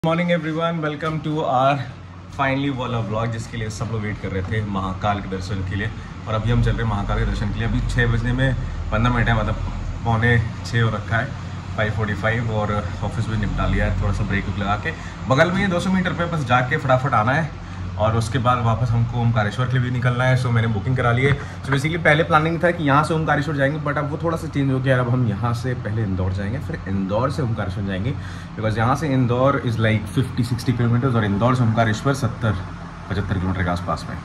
Morning everyone, welcome to our finally वाला vlog जिसके लिए सब लोग वेट कर रहे थे महाकाल के दर्शन के लिए। और अभी हम चल रहे हैं महाकाल के दर्शन के लिए। अभी 6 बजने में 15 मिनट है, मतलब 5:45 हो रखा है, 5:45। और ऑफिस भी निपटा लिया है, थोड़ा सा ब्रेक लगा के बगल में ही 200 मीटर पे बस जाके फटाफट आना है। और उसके बाद वापस हमको ओमकारेश्वर के लिए भी निकलना है। सो मैंने बुकिंग करा ली है। सो बेसिकली पहले प्लानिंग था कि यहाँ से ओमकारेश्वर जाएंगे, बट अब वो थोड़ा सा चेंज हो गया। अब हम यहाँ से पहले इंदौर जाएंगे, फिर इंदौर से ओमकारेश्वर जाएंगे। बिकॉज यहाँ से इंदौर इज़ लाइक 50-60 किलोमीटर्स और इंदौर से ओमकारेश्वर 70-75 किलोमीटर के आसपास में।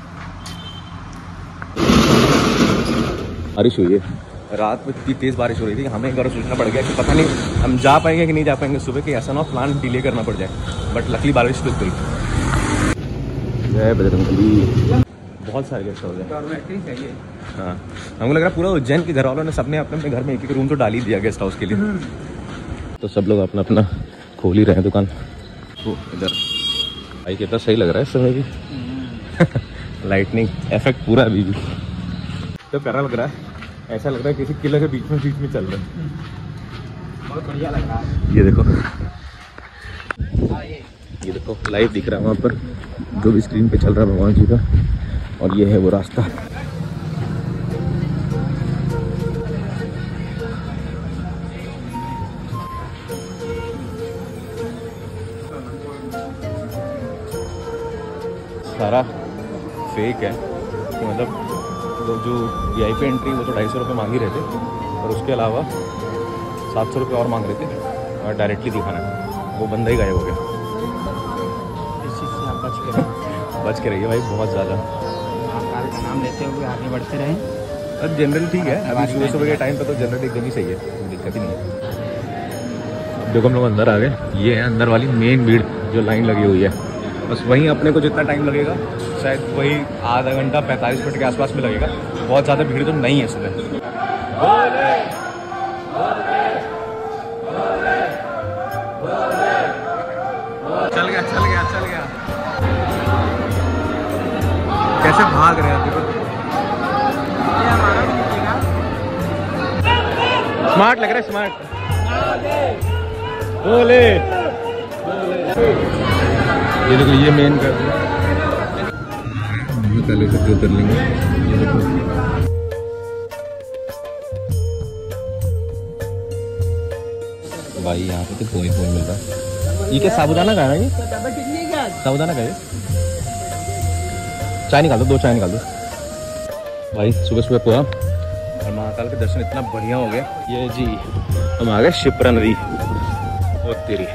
बारिश हुई है, रात में इतनी तेज़ बारिश हो रही थी कि हमें एक बार सोचना पड़ गया कि पता नहीं हम जा पाएंगे कि नहीं जा पाएंगे सुबह, कि ऐसा ना प्लान डिले करना पड़ जाए। बट लकली बारिश रुक गई। जय बजरंगबली। बहुत सारे गेस्ट हाउस है। हाँ, हमको लग रहा है पूरा उज्जैन के घर वालों ने सबने अपने अपने घर में एक रूम तो डाल ही दिया गेस्ट हाउस के लिए। तो सब लोग अपना अपना खोल ही रहे हैं दुकान। तो इधर भाई कितना सही लग रहा है इस समय भी। लाइटनिंग इफेक्ट पूरा अभी भी तो प्यारा लग रहा है। ऐसा लग रहा है किसी किले के बीच में चल रहा है। बहुत बढ़िया लग रहा है। ये देखो लाइव दिख रहा है वहाँ पर जो भी स्क्रीन पे चल रहा है भगवान जी का। और ये है वो रास्ता। सारा फेक है, मतलब वो जो VIP एंट्री वो तो 250 रुपये मांग ही रहे थे, और उसके अलावा 700 रुपये और मांग रहे थे और डायरेक्टली दिखाना है। वो बंदा ही गायब हो गया। इस चीज़ से आप बच के रहिए भाई, बहुत ज़्यादा। महाकाल का नाम लेते हुए आगे बढ़ते रहें। अब जनरल ठीक है, अभी सुबह सुबह के टाइम पे तो जनरल एकदम ही सही है, कोई दिक्कत ही नहीं है। अब देखो हम लोग अंदर आ गए। ये है अंदर वाली मेन भीड़ जो लाइन लगी हुई है। बस वहीं अपने को जितना टाइम लगेगा शायद वही आधा घंटा 45 मिनट के आसपास में लगेगा। बहुत ज़्यादा भीड़ तो नहीं है सुबह। चल गया। कैसे भाग रहे हैं देखो। स्मार्ट लग रहा है, स्मार्ट। बोले ये देखो, ये मेन कर पहले से उतर लेंगे। ये देखो भाई यहाँ पे तो कोई मिल रहा है। ये क्या साबुदाना का है? ये साबुदाना का है। चाय निकाल दो, 2 चाय निकाल दो भाई। सुबह सुबह पोहा और महाकाल के दर्शन इतना बढ़िया हो गया। ये जी हम आ गए शिप्रा नदी। ओ तेरी,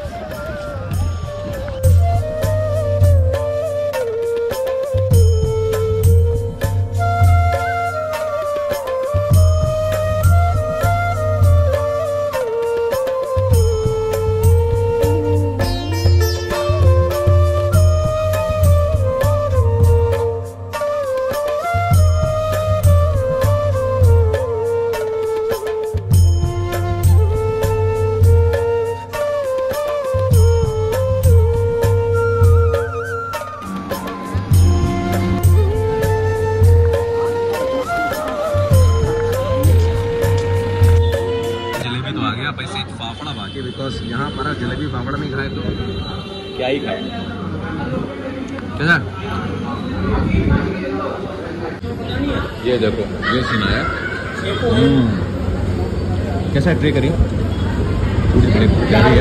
फाफड़ा बाकी, बिकॉज यहाँ पर जलेबी फाफड़ा नहीं खाए तो क्या ही खाए। कैसा ये देखो, ये सुना है। कैसा ट्राई करिए। क्या है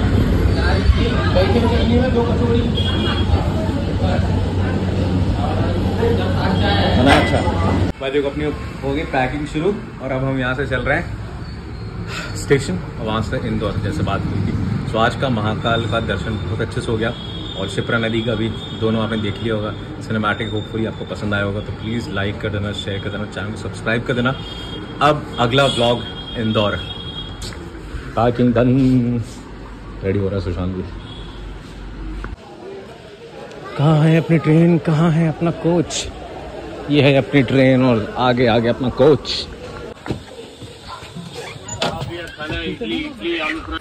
बना अच्छा भाई। देखो अपनी हो गई पैकिंग शुरू और अब हम यहाँ से चल रहे हैं स्टेशन, वहाँ से इंदौर जैसे बात हुई थी। तो आज का महाकाल का दर्शन बहुत अच्छे से हो गया और शिप्रा नदी का भी, दोनों आपने देख लिया होगा सिनेमैटिक। होपफुली आपको पसंद आया होगा, तो प्लीज़ लाइक कर देना, शेयर कर देना, चैनल को सब्सक्राइब कर देना। अब अगला vlog Indore. Packing done, ready हो रहा है सुशांत भी। कहाँ है अपनी ट्रेन, कहाँ है अपना कोच? ये है अपनी ट्रेन और आगे आगे अपना कोच। इडली आलू फ्राई।